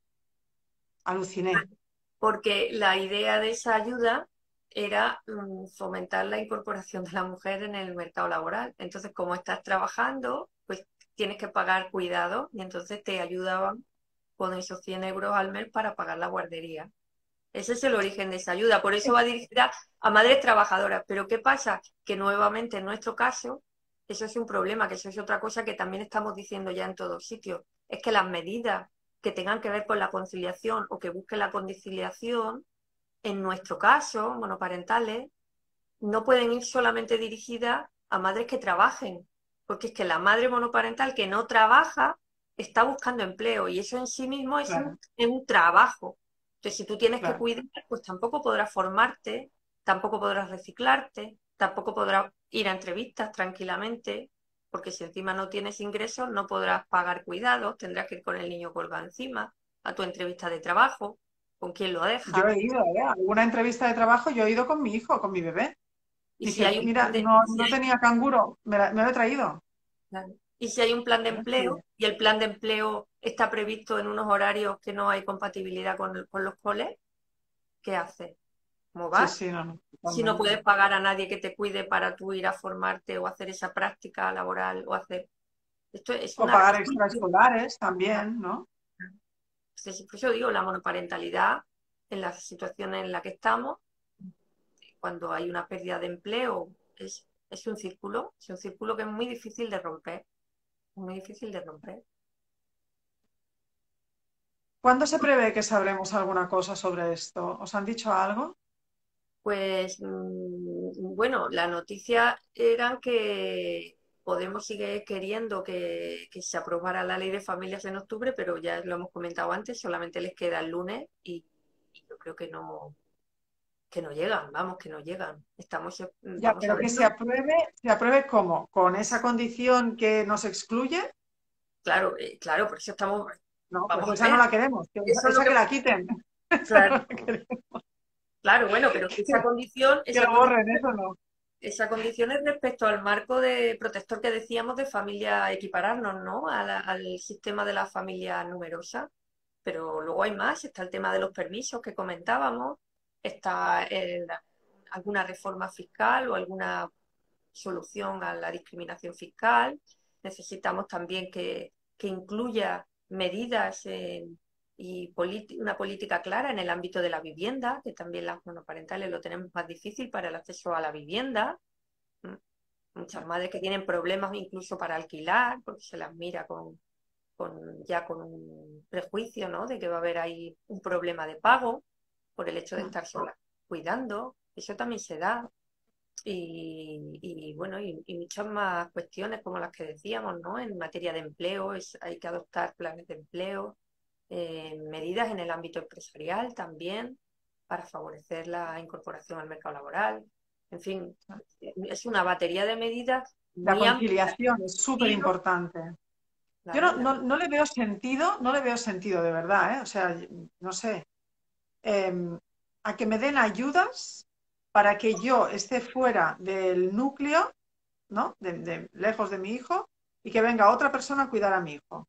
Aluciné. Porque la idea de esa ayuda era fomentar la incorporación de la mujer en el mercado laboral. Entonces, como estás trabajando, pues tienes que pagar cuidado y entonces te ayudaban con esos 100 euros al mes para pagar la guardería. Ese es el origen de esa ayuda. Por eso va dirigida a madres trabajadoras. Pero ¿qué pasa? Que nuevamente en nuestro caso, eso es un problema, que eso es otra cosa que también estamos diciendo ya en todos sitios. Es que las medidas que tengan que ver con la conciliación o que busquen la conciliación, en nuestro caso, monoparentales, no pueden ir solamente dirigidas a madres que trabajen, porque es que la madre monoparental que no trabaja está buscando empleo y eso en sí mismo Claro, es un trabajo. Entonces, si tú tienes que claro. cuidar, pues tampoco podrás formarte, tampoco podrás reciclarte, tampoco podrás ir a entrevistas tranquilamente, porque si encima no tienes ingresos, no podrás pagar cuidados, tendrás que ir con el niño colgado encima a tu entrevista de trabajo, con quién lo Yo he dejas. ido, ¿eh? A alguna entrevista de trabajo, yo he ido con mi hijo, con mi bebé. Y si Dije, hay un mira, plan de, no, si no hay tenía canguro, me lo he traído. Claro. Y si hay un plan de Sí, empleo y el plan de empleo está previsto en unos horarios que no hay compatibilidad con los coles, ¿qué haces? ¿Cómo sí, vas? sí, no, no, Si no totalmente. puedes pagar a nadie que te cuide para tú ir a formarte o hacer esa práctica laboral o hacer... Esto es O una... pagar extraescolares también, ¿no? Entonces, por eso digo, la monoparentalidad en la situación en la que estamos, cuando hay una pérdida de empleo, es un círculo que es muy difícil de romper, muy difícil de romper. ¿Cuándo se prevé que sabremos alguna cosa sobre esto? ¿Os han dicho algo? Pues bueno, la noticia era que Podemos sigue queriendo que se aprobara la ley de familias en octubre, pero ya lo hemos comentado antes, solamente les queda el lunes y yo creo que no llegan, vamos, que no llegan. Ya, Vamos a pero que verlo. se apruebe ¿cómo? ¿Con esa condición que nos excluye? Claro, claro, por eso No, pues vamos a esa no ver, la queremos, que eso es lo esa que, que la quiten. Esa no claro, la queremos, claro, bueno, pero que lo borren, eso no. esa condición es respecto al marco de protector que decíamos de familia, equipararnos, ¿no? Al sistema de la familia numerosa. Pero luego hay más, está el tema de los permisos que comentábamos, está alguna reforma fiscal o alguna solución a la discriminación fiscal. Necesitamos también que incluya medidas una política clara en el ámbito de la vivienda, que también las monoparentales lo tenemos más difícil para el acceso a la vivienda. ¿Mm? Muchas madres que tienen problemas incluso para alquilar, porque se las mira ya con un prejuicio, ¿no? De que va a haber ahí un problema de pago por el hecho de estar sola cuidando. Eso también se da. Bueno, y muchas más cuestiones como las que decíamos, ¿no? En materia de empleo, hay que adoptar planes de empleo, medidas en el ámbito empresarial también para favorecer la incorporación al mercado laboral. En fin, es una batería de medidas La muy amplia. conciliación es súper importante. Yo Claro, no le veo sentido, no le veo sentido de verdad, ¿eh? O sea, no sé, a que me den ayudas para que yo esté fuera del núcleo, ¿no? Lejos de mi hijo y que venga otra persona a cuidar a mi hijo.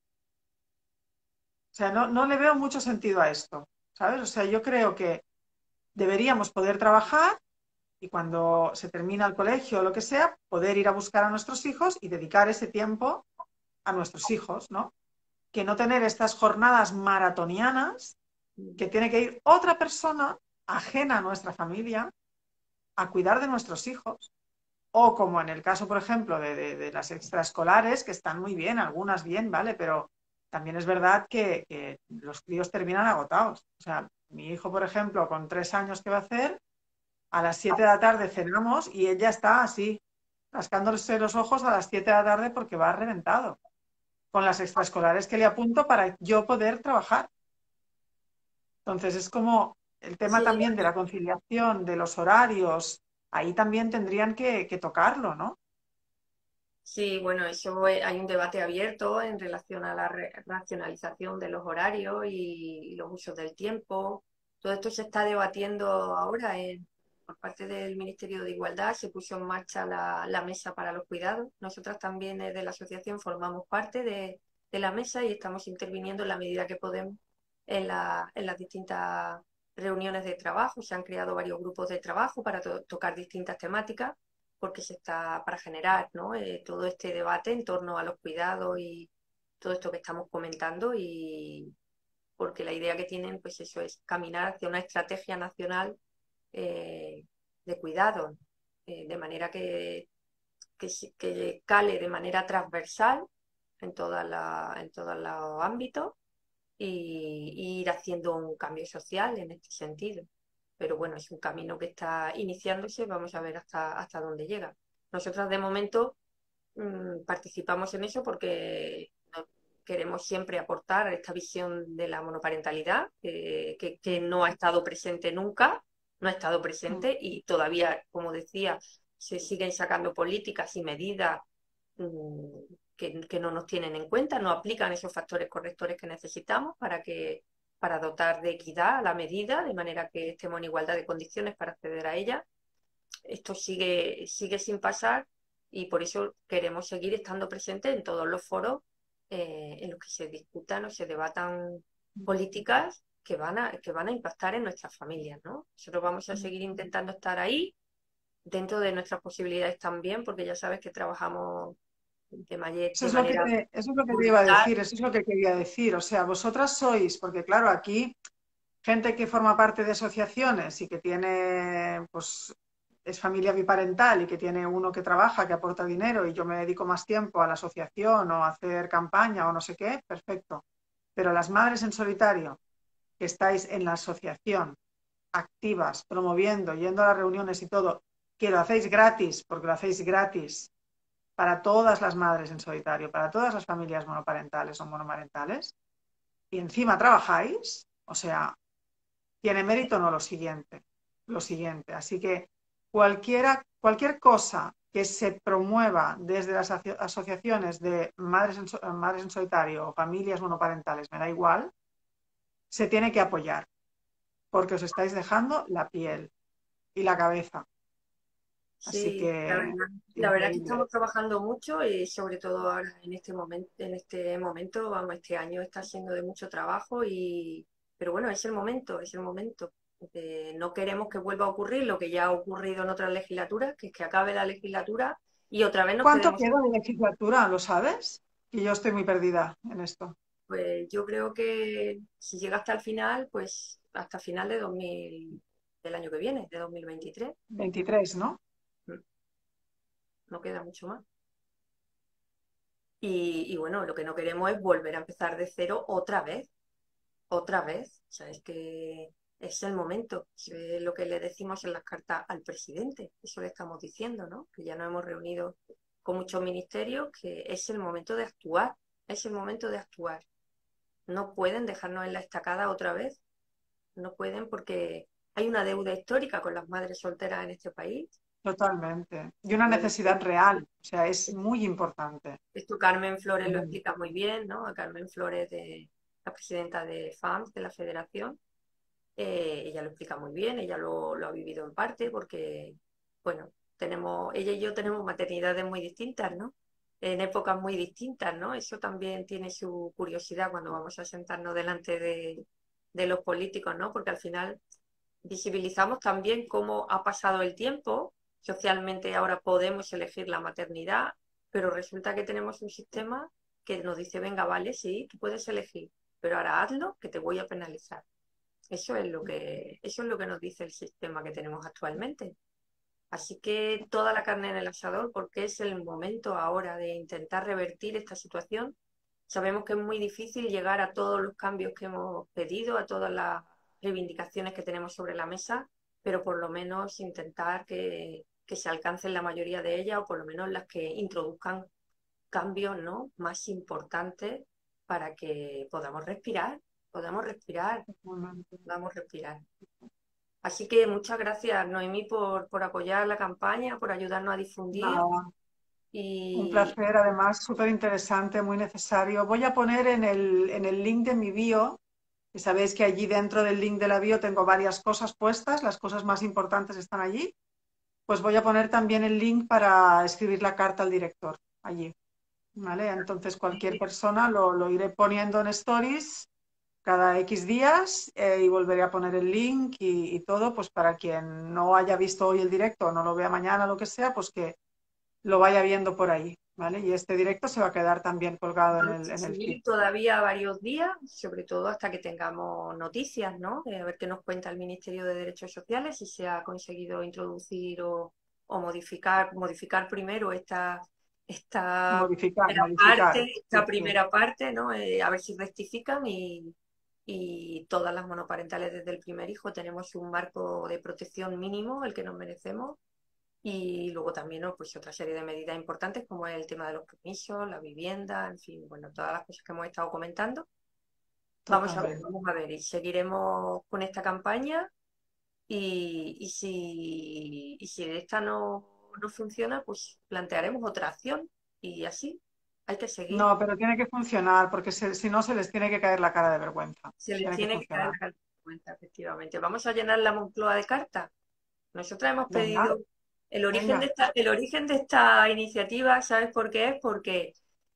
O sea, no le veo mucho sentido a esto, ¿sabes? O sea, yo creo que deberíamos poder trabajar y cuando se termina el colegio o lo que sea, poder ir a buscar a nuestros hijos y dedicar ese tiempo a nuestros hijos, ¿no? Que no tener estas jornadas maratonianas que tiene que ir otra persona ajena a nuestra familia a cuidar de nuestros hijos. O como en el caso, por ejemplo, de las extraescolares, que están muy bien, algunas bien, ¿vale? Pero también es verdad que los críos terminan agotados. O sea, mi hijo, por ejemplo, con 3 años que va a hacer, a las 7 de la tarde cenamos y él ya está así, rascándose los ojos a las 7 de la tarde porque va reventado, con las extraescolares que le apunto para yo poder trabajar. Entonces es como el tema sí, también de la conciliación, de los horarios, ahí también tendrían que tocarlo, ¿no? sí, bueno, hay un debate abierto en relación a la racionalización de los horarios y los usos del tiempo. Todo esto se está debatiendo ahora por parte del Ministerio de Igualdad. Se puso en marcha la mesa para los cuidados. Nosotras también de la asociación formamos parte de la mesa y estamos interviniendo en la medida que podemos en las distintas reuniones de trabajo. Se han creado varios grupos de trabajo para tocar distintas temáticas porque se está para generar, ¿no? Todo este debate en torno a los cuidados y todo esto que estamos comentando y porque la idea que tienen, pues eso es caminar hacia una estrategia nacional eh, de cuidado, de manera que cale de manera transversal en todos los ámbitos y ir haciendo un cambio social en este sentido. Pero bueno, es un camino que está iniciándose, vamos a ver hasta dónde llega. Nosotras de momento participamos en eso porque queremos siempre aportar esta visión de la monoparentalidad, que no ha estado presente nunca, no ha estado presente y todavía, como decía, se siguen sacando políticas y medidas que no nos tienen en cuenta, no aplican esos factores correctores que necesitamos para dotar de equidad a la medida, de manera que estemos en igualdad de condiciones para acceder a ella. Esto sigue sin pasar y por eso queremos seguir estando presentes en todos los foros en los que se discutan o se debatan políticas que van a impactar en nuestras familias, ¿no? Nosotros vamos a seguir intentando estar ahí, dentro de nuestras posibilidades también, porque ya sabes que trabajamos Eso de es lo que manera eso es lo que te iba a voluntaria. decir, eso es lo que quería decir. O sea, vosotras sois, porque claro, aquí gente que forma parte de asociaciones y que tiene, pues, es familia biparental y que tiene uno que trabaja, que aporta dinero y yo me dedico más tiempo a la asociación o a hacer campaña o no sé qué, perfecto. Pero las madres en solitario que estáis en la asociación activas, promoviendo, yendo a las reuniones y todo, que lo hacéis gratis, porque lo hacéis gratis para todas las madres en solitario, para todas las familias monoparentales o monomarentales, y encima trabajáis, o sea, tiene mérito no lo siguiente, lo siguiente. Así que cualquier cosa que se promueva desde las asociaciones de madres en solitario o familias monoparentales, me da igual, se tiene que apoyar, porque os estáis dejando la piel y la cabeza. Así Sí, que, la verdad es que increíble. estamos trabajando mucho y sobre todo ahora en este momento, vamos, este año está siendo de mucho trabajo pero bueno, es el momento, es el momento. No queremos que vuelva a ocurrir lo que ya ha ocurrido en otras legislaturas, que es que acabe la legislatura y otra vez nos ¿Cuánto quedemos. queda de legislatura? ¿Lo sabes? Y yo estoy muy perdida en esto. Pues yo creo que si llega hasta el final, pues hasta final del año que viene, de 2023, 23, ¿no? no queda mucho más. Y bueno, lo que no queremos es volver a empezar de cero otra vez, otra vez. O sea, es que es el momento. Es lo que le decimos en las cartas al presidente. Eso le estamos diciendo, ¿no? Que ya nos hemos reunido con muchos ministerios, que es el momento de actuar. Es el momento de actuar. No pueden dejarnos en la estacada otra vez. No pueden porque hay una deuda histórica con las madres solteras en este país. Totalmente. Y una Eh, necesidad real. O sea, es muy importante. Esto Carmen Flores lo explica muy bien, ¿no? A Carmen Flores, la presidenta de FAMS, de la Federación, ella lo explica muy bien, ella lo ha vivido en parte porque, bueno, ella y yo tenemos maternidades muy distintas, ¿no? En épocas muy distintas, ¿no? Eso también tiene su curiosidad cuando vamos a sentarnos delante de los políticos, ¿no? Porque al final visibilizamos también cómo ha pasado el tiempo, socialmente ahora podemos elegir la maternidad, pero resulta que tenemos un sistema que nos dice, venga, vale, sí, tú puedes elegir, pero ahora hazlo, que te voy a penalizar. Eso es lo que nos dice el sistema que tenemos actualmente. Así que toda la carne en el asador, porque es el momento ahora de intentar revertir esta situación. Sabemos que es muy difícil llegar a todos los cambios que hemos pedido, a todas las reivindicaciones que tenemos sobre la mesa, pero por lo menos intentar que se alcancen la mayoría de ellas o por lo menos las que introduzcan cambios, ¿no? Más importantes para que podamos respirar, podamos respirar. Así que muchas gracias, Noemí, por apoyar la campaña, por ayudarnos a difundir Nada, un y placer, además, súper interesante, muy necesario. Voy a poner en el link de mi bio, que sabéis que allí dentro del link de la bio tengo varias cosas puestas, las cosas más importantes están allí. Pues voy a poner también el link para escribir la carta al director allí, ¿vale? Entonces cualquier persona lo iré poniendo en stories cada X días y volveré a poner el link y todo, pues para quien no haya visto hoy el directo o no lo vea mañana, lo que sea, pues que lo vaya viendo por ahí, ¿vale? Y este directo se va a quedar también colgado en vamos el, a en el feed. seguir todavía varios días, sobre todo hasta que tengamos noticias, ¿no? A ver qué nos cuenta el Ministerio de Derechos Sociales, si se ha conseguido introducir o modificar primero esta Modificar, primera modificar. parte, Sí, sí. ¿no? A ver si rectifican y todas las monoparentales desde el primer hijo tenemos un marco de protección mínimo, el que nos merecemos. Y luego también, ¿no? Pues otra serie de medidas importantes como es el tema de los permisos, la vivienda, en fin, bueno, todas las cosas que hemos estado comentando. Totalmente. Vamos a ver, y seguiremos con esta campaña y si esta no funciona, pues plantearemos otra acción y así hay que seguir. No, pero tiene que funcionar porque si no se les tiene que caer la cara de vergüenza. Se les Tiene que tiene que caer funcionar. la cara de cuenta, efectivamente. Vamos a llenar la Moncloa de cartas. Nosotros hemos Venga, pedido venga. el origen de esta iniciativa, ¿sabes por qué es? Porque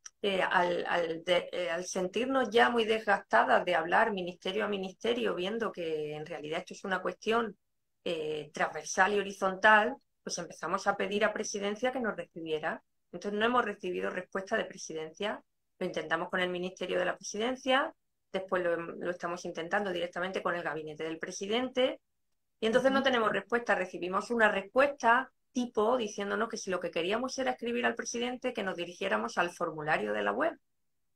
al sentirnos ya muy desgastadas de hablar ministerio a ministerio, viendo que en realidad esto es una cuestión transversal y horizontal, pues empezamos a pedir a Presidencia que nos recibiera. Entonces no hemos recibido respuesta de Presidencia. Lo intentamos con el Ministerio de la Presidencia, después lo estamos intentando directamente con el gabinete del presidente y entonces no Ujú. tenemos respuesta. Recibimos una respuesta tipo diciéndonos que si lo que queríamos era escribir al presidente, que nos dirigiéramos al formulario de la web.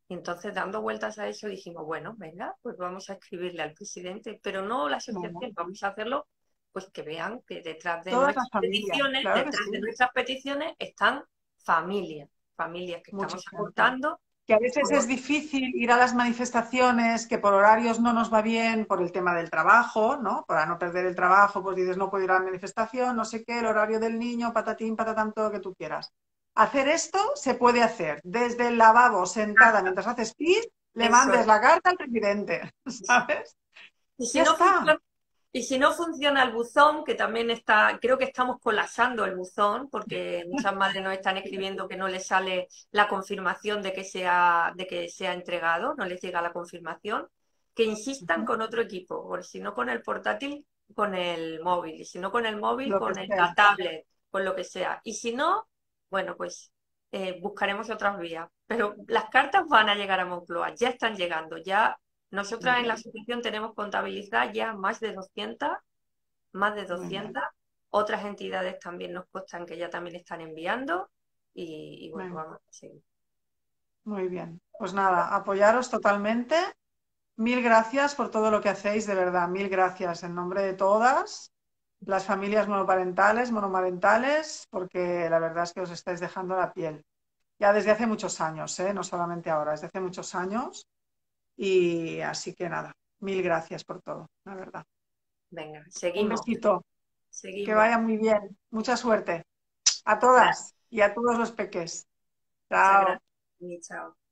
Y entonces, dando vueltas a eso, dijimos, bueno, venga, pues vamos a escribirle al presidente, pero no la Bueno, asociación, vamos a hacerlo, pues que vean que todas las familias, claro que detrás de sí, nuestras peticiones están familias, familias que mucha estamos gente. aportando. Que a veces es Como, difícil ir a las manifestaciones, que por horarios no nos va bien, por el tema del trabajo, ¿no? Para no perder el trabajo, pues dices, no puedo ir a la manifestación, no sé qué, el horario del niño, patatín, patatán, todo lo que tú quieras. Hacer esto se puede hacer desde el lavabo, sentada, mientras haces pis, le eso mandes la carta al presidente, ¿sabes? Y si Ya no está. funciona, y si no funciona el buzón, que también está, creo que estamos colapsando el buzón, porque muchas madres nos están escribiendo que no les sale la confirmación de que sea entregado, no les llega la confirmación, que insistan con otro equipo, o si no con el portátil, con el móvil, y si no con el móvil, Lo que con sea. la tablet, con lo que sea. Y si no, bueno, pues buscaremos otras vías. Pero las cartas van a llegar a Moncloa, ya están llegando, ya nosotras Muy en la bien, asociación tenemos contabilidad ya más de muy bien. 200. Otras entidades también nos constan que ya también están enviando y bueno, Venga, vamos a seguir. muy bien. Pues nada, apoyaros totalmente. Mil gracias por todo lo que hacéis, de verdad, mil gracias en nombre de todas las familias monoparentales, monomarentales, porque la verdad es que os estáis dejando la piel. Ya desde hace muchos años, ¿eh? No solamente ahora, desde hace muchos años. Y así que nada, mil gracias por todo, la verdad. Venga, Un seguimos, besito, que seguimos. vaya muy bien. Mucha suerte a Gracias, todas y a todos los peques. muchas Chao. gracias. Y chao.